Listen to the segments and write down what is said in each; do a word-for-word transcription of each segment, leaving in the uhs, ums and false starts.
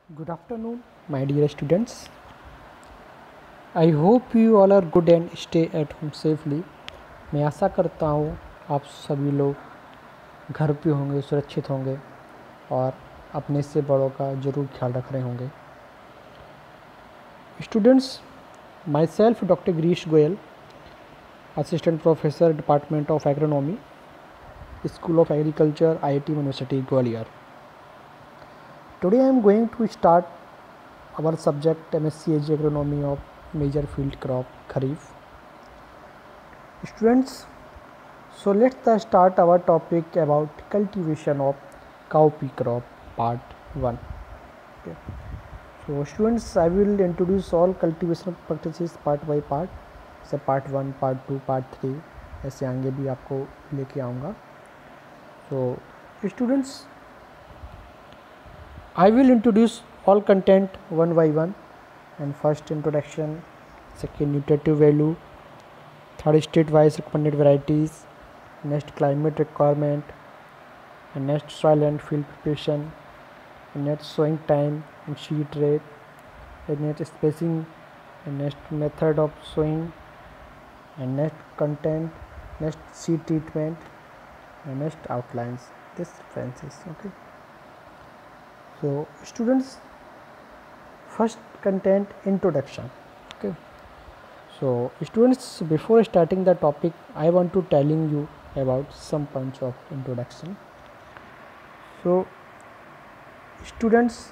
Good afternoon, my dear students. I hope you all are good and stay at home safely. मैं आशा करता हूँ आप सभी लोग घर पे होंगे, सुरक्षित होंगे और अपने से बड़ों का ज़रूर ख्याल रख रहे होंगे. Students, myself Doctor Girish Goyal, Assistant Professor, Department of Agronomy, School of Agriculture, I I T University, Gwalior. Today I am going to start our subject M S C A G Agronomy of major field crop Kharif. Students, so let's start our topic about cultivation of cowpea crop part one. Okay. So students, I will introduce all cultivation practices part by part. जैसे part one, part two, part three ऐसे आगे भी आपको लेके आऊँगा. So students, I will introduce all content one by one. And first introduction, second nutritive value, third state wise recommended varieties, next climate requirement, and next soil and field preparation, and next sowing time and seed rate, and next spacing, and next method of sowing, and next content, next seed treatment, and next outlines. This differences. Okay. So students, first content introduction. Okay. So students, before starting the topic, I want to telling you about some points of introduction. So students,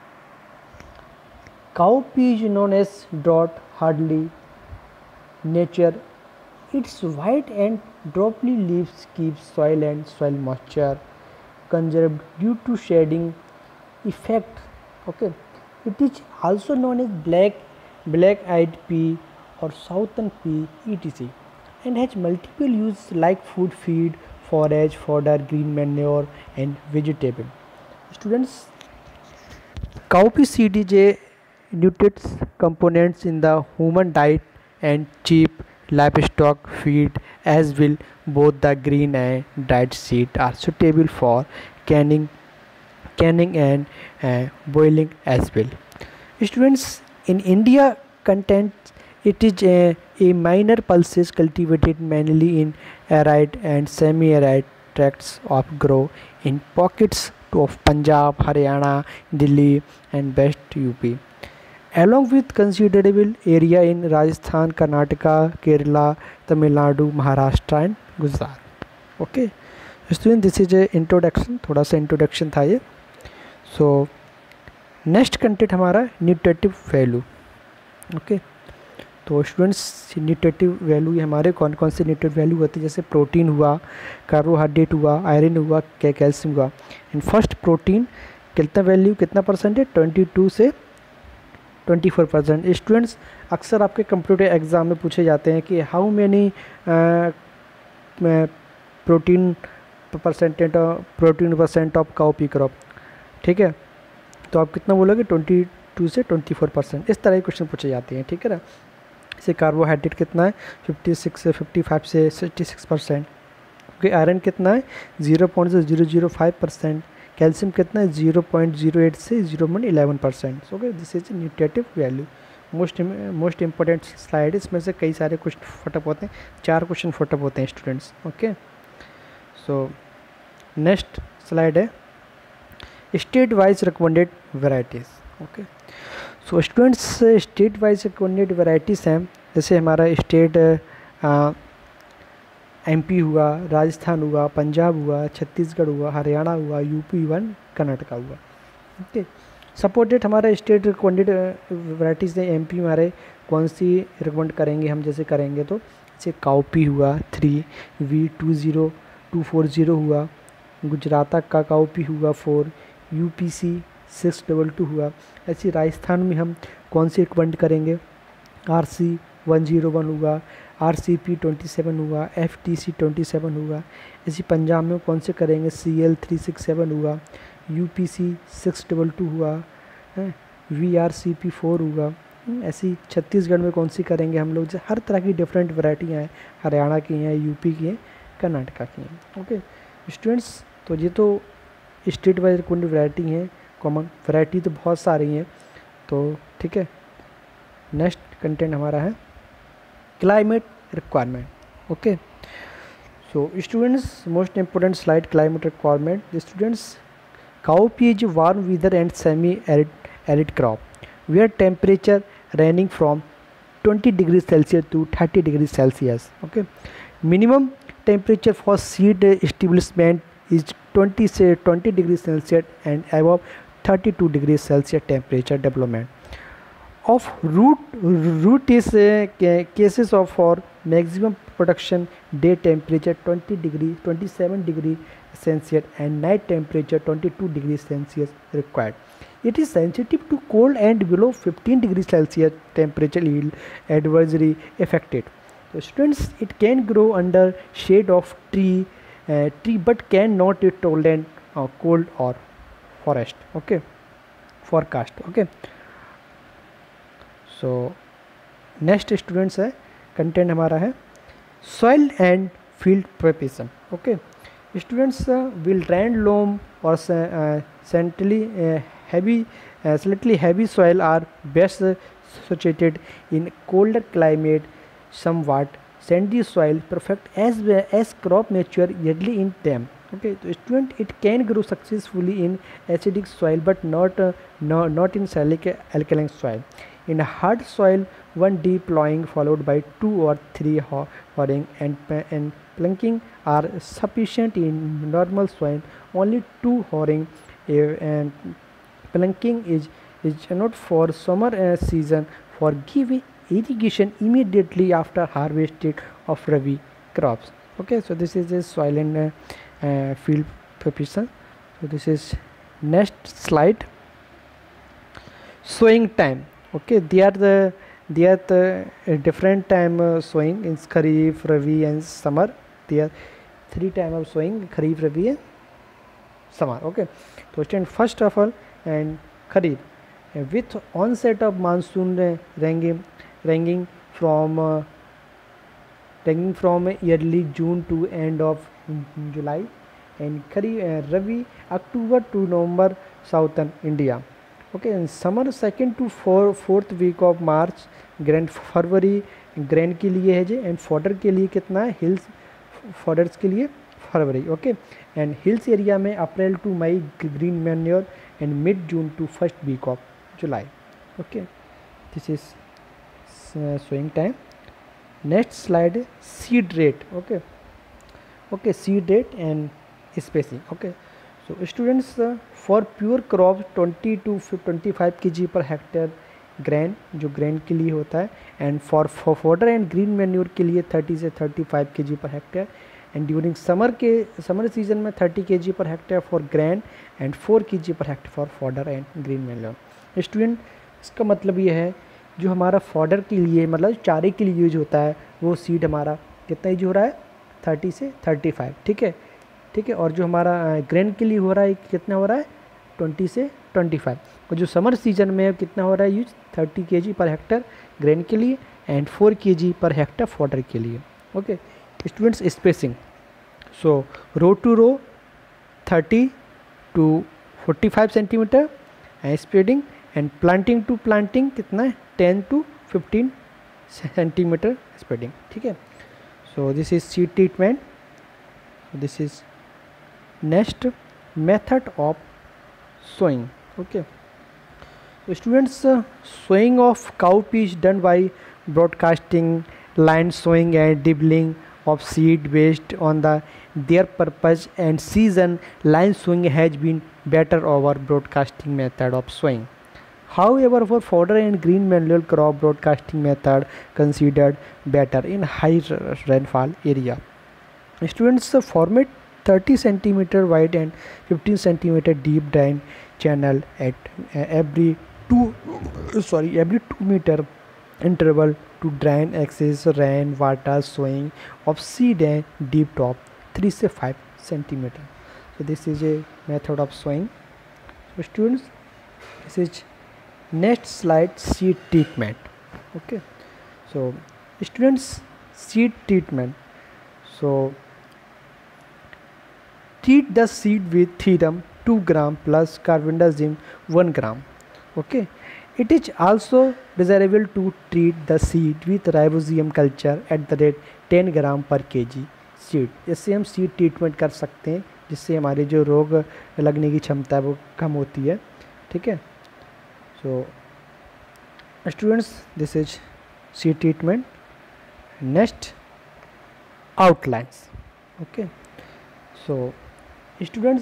cowpea is known as drought hardy nature. Its white and droopy leaves keep soil and soil moisture conserved due to shading effect. Okay, it is also known as black black-eyed pea or southern pea etc, and has multiple uses like food, feed, forage, fodder, green manure, and vegetable. Students, cowpea seed is a nutritious components in the human diet and cheap livestock feed as well. Both the green and dried seed are suitable for canning canning and uh, boiling as well. Students, in India content, it is a, a minor pulses cultivated mainly in arid and semi-arid tracts of grow in pockets of Punjab, Haryana, Delhi and West U P, along with considerable area in Rajasthan, Karnataka, Kerala, Tamil Nadu, Maharashtra and Gujarat. Okay, students, this is a introduction. थोड़ा सा introduction था ये. So next content हमारा nutritive value. Okay, तो students nutritive value ये हमारे कौन कौन से न्यूट्रिटिव वैल्यू होते हैं, जैसे प्रोटीन हुआ, कार्बोहाइड्रेट हुआ, आयरन हुआ, कैल्शियम हुआ. इन फर्स्ट प्रोटीन कितना वैल्यू कितना परसेंट है, ट्वेंटी टू से ट्वेंटी फोर परसेंट. स्टूडेंट्स, अक्सर आपके कंप्यूटर एग्ज़ाम में पूछे जाते हैं कि how many protein percentage protein percent of cowpea crop. ठीक है, तो आप कितना बोलोगे, ट्वेंटी टू से ट्वेंटी फोर परसेंट. इस तरह के क्वेश्चन पूछे जाते हैं. ठीक है ना. जैसे कार्बोहाइड्रेट कितना है, फिफ्टी सिक्स से फिफ्टी फाइव से sixty six percent. Okay, iron कितना है, ज़ीरो पॉइंट से zero zero five percent. Calcium कितना है, ज़ीरो पॉइंट ज़ीरो एट से zero point eleven percent. Okay, this is nutritive value. Most most important slide. इसमें से कई सारे क्वेश्चन फटअप होते हैं, चार क्वेश्चन फटअप होते हैं students. Okay, so next slide है state wise recommended varieties. Okay, so students, state wise recommended varieties हैं. जैसे हमारा स्टेट एमपी हुआ, राजस्थान हुआ, पंजाब हुआ, छत्तीसगढ़ हुआ, हरियाणा हुआ, यूपी हुआ, कर्नाटका हुआ. ओके, सपोर्टेड हमारा स्टेट रिकमेंडेड वेराइटीज़ हैं. एमपी हमारे कौन सी रिकमेंड करेंगे हम, जैसे करेंगे तो जैसे काउपी हुआ three, V two zero two four zero हुआ, गुजरात का काउपी हुआ four, UPC six double two हुआ. ऐसे राजस्थान में हम कौन सी रिकमेंड करेंगे, R C one zero one हुआ, R C P twenty seven हुआ, F T C twenty seven हुआ. ऐसे पंजाब में कौन से करेंगे, C L three six seven हुआ, U P C six double two हुआ, V R C P four हुआ. ऐसी छत्तीसगढ़ में कौन सी करेंगे हम लोग. हर तरह की डिफरेंट वैरायटियाँ हैं, हरियाणा की हैं, यूपी की हैं, कर्नाटका की हैं. ओके स्टूडेंट्स, तो ये तो स्टेट वाइज रिकमेंडेड वैरायटी हैं. कॉमन, वैरायटी तो बहुत सारी हैं, तो ठीक है। नेक्स्ट कंटेंट हमारा है climate requirement. Okay, so students, most important slide, climate requirement. The students, cowpea is warm weather and semi-arid arid crop, where temperature ranging from twenty degrees Celsius to thirty degrees Celsius. Okay, minimum temperature for seed establishment is twenty say twenty degrees Celsius and above thirty-two degrees Celsius temperature development. Of root root is uh, ca- cases of for maximum production day temperature twenty degree twenty-seven degree Celsius and night temperature twenty-two degrees Celsius required. It is sensitive to cold and below fifteen degrees Celsius temperature yield adversely affected. So students, it can grow under shade of tree uh, tree but cannot tolerate uh, cold or forest. Okay, forecast. Okay, so next students है content हमारा है soil and field preparation. Okay, students well drained loam और slightly heavy slightly heavy soil are best situated in colder climate, somewhat sandy soil perfect as well as crop mature yearly in them. Okay, so student, it can grow successfully in acidic soil but not uh, no, not in salic alkaline soil. In hard soil, one deep plowing followed by two or three ho- horing and, pa- and planking are sufficient. In normal soil, only two horing uh, and planking is is not for summer uh, season for giving irrigation immediately after harvested of rabi crops. Okay, so this is a soil and uh, uh, field preparation. So this is next slide. Sowing time. Okay, they are the they are the uh, different time uh, sowing in kharif, rabi and summer. They are three time of sowing: kharif, rabi and summer. Okay, so stand first of all and kharif uh, with onset of monsoon uh, ranging ranging from uh, ranging from early June to end of July, and kharif uh, rabi October to November southern India. Okay, and summer second to four fourth week of March, grain फरवरी grain के लिए है जी, and fodder के लिए कितना है, hills fodders के लिए फरवरी. ओके, एंड हिल्स एरिया में April to May green manure and mid June to first week of July. Okay, this is sowing time. Next slide seed rate. Okay okay seed rate and spacing. Okay, so students uh, for pure crops twenty to twenty five K G per hectare grain जो grain के लिए होता है, and for fodder and green manure के लिए thirty से thirty five K G per hectare, and during summer के summer season में thirty K G per hectare for grain and four K G per hectare for fodder and green manure. Students, इसका मतलब ये है जो हमारा fodder के लिए मतलब चारे के लिए यूज होता है वो सीड हमारा कितना यूज हो रहा है, थर्टी से थर्टी फाइव. ठीक है ठीक है और जो हमारा ग्रेन के लिए हो रहा है कितना हो रहा है, ट्वेंटी से ट्वेंटी फाइव. और जो समर सीजन में कितना हो रहा है use, thirty K G per hectare grain के लिए and four K G per hectare fodder के लिए. Okay students, spacing. So row to row thirty to forty five centimetre and spreading, and planting to planting कितना है, ten to fifteen centimetre spreading. ठीक है, so this is seed treatment. This is next method of sowing. Okay, so students, uh, sowing of cowpea is done by broadcasting, line sowing and dibbling of seed based on the their purpose and season. Line sowing has been better over broadcasting method of sowing. However, for fodder and green manual crop, broadcasting method considered better in high rainfall area. Students, uh, format thirty centimeter wide and fifteen centimeter deep drain channel at uh, every two sorry every two meter interval to drain excess rain water sowing of seed and deep top three to five centimeter. So this is a method of sowing. So students, this is next slide, seed treatment. Okay, so students, seed treatment. So treat the seed with theorem two gram plus carbendazim one gram. Okay, it is also desirable to treat the seed with ribosium culture at the rate ten gram per kg seed. इससे हम seed treatment कर सकते हैं जिससे हमारी जो रोग लगने की क्षमता है वो कम होती है. ठीक है. So students, this is seed treatment. Next, outlines. Okay, so students,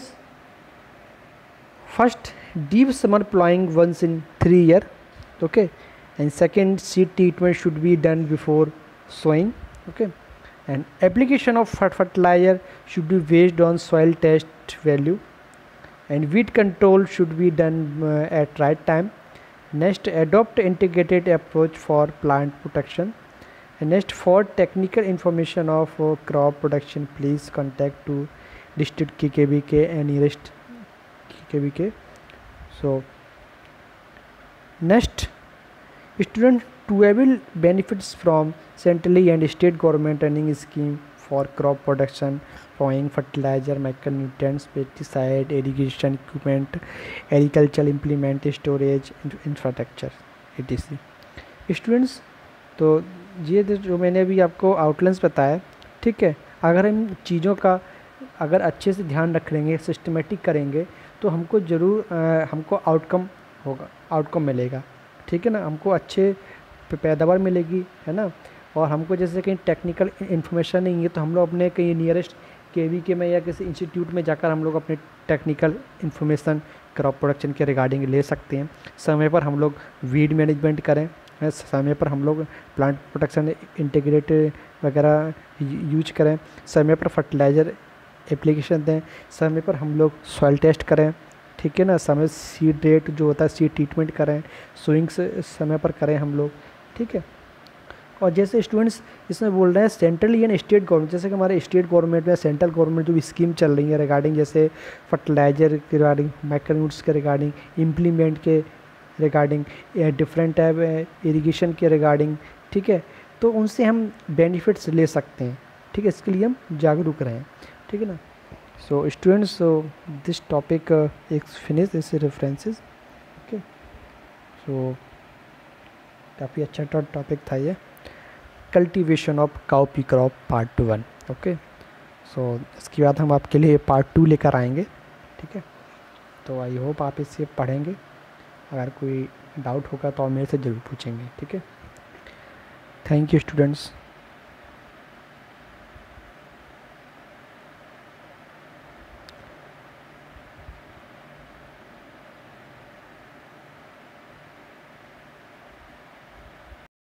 first deep summer plowing once in three year. Okay, and second, seed treatment should be done before sowing. Okay, and application of fertilizer should be based on soil test value, and weed control should be done uh, at right time. Next, adopt integrated approach for plant protection. And next, for technical information of uh, crop production, please contact to district K K B K and nearest K K B K. So next, student to avail benefits from centrally and state government running scheme for crop production, sowing, fertilizer, micronutrients, pesticide, irrigation equipment, agricultural implement, storage, infrastructure, et cetera. Students, तो ये जो मैंने अभी आपको outlines बताया, ठीक है, अगर हम चीज़ों का अगर अच्छे से ध्यान रख लेंगे, सिस्टमेटिक करेंगे, तो हमको ज़रूर हमको आउटकम होगा, आउटकम मिलेगा. ठीक है ना. हमको अच्छे पैदावार मिलेगी, है ना. और हमको जैसे कहीं टेक्निकल इन्फॉर्मेशन नहीं है तो हम लोग अपने कहीं नियरेस्ट के वी के में या किसी इंस्टीट्यूट में जाकर हम लोग अपने टेक्निकल इन्फॉर्मेशन क्रॉप प्रोडक्शन के रिगार्डिंग ले सकते हैं. समय पर हम लोग वीड मैनेजमेंट करें, समय पर हम लोग प्लांट प्रोटेक्शन इंटीग्रेट वगैरह यूज करें, समय पर फर्टिलाइज़र एप्लीकेशन दें, समय पर हम लोग सॉइल टेस्ट करें. ठीक है ना. समय सीड रेट जो होता है सीड ट्रीटमेंट करें, सोइंग्स समय पर करें हम लोग. ठीक है. और जैसे स्टूडेंट्स इसमें बोल रहे हैं सेंट्रल एंड स्टेट गवर्नमेंट, जैसे कि हमारे स्टेट गवर्नमेंट में सेंट्रल गवर्नमेंट जो भी स्कीम चल रही है रिगार्डिंग जैसे फर्टिलाइज़र के रिगार्डिंग, माइक्रोन्यूट्स के रिगार्डिंग, इम्प्लीमेंट के रिगार्डिंग, डिफरेंट टाइप इरिगेशन के रिगार्डिंग. ठीक है. तो उनसे हम बेनिफिट्स ले सकते हैं. ठीक है. इसके लिए हम जागरूक रहें. ठीक है ना. So students, so this topic is finish this references. Okay. So काफ़ी अच्छा टॉपिक था ये, cultivation of cowpea crop part one. Okay. So इसके बाद हम आपके लिए पार्ट टू लेकर आएंगे. ठीक है. तो आई होप आप इसे पढ़ेंगे. अगर कोई डाउट होगा तो आप मेरे से ज़रूर पूछेंगे. ठीक है. Thank you students.